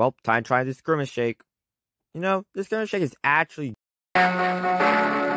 Well, time to try this grimace shake. You know, this grimace shake is actually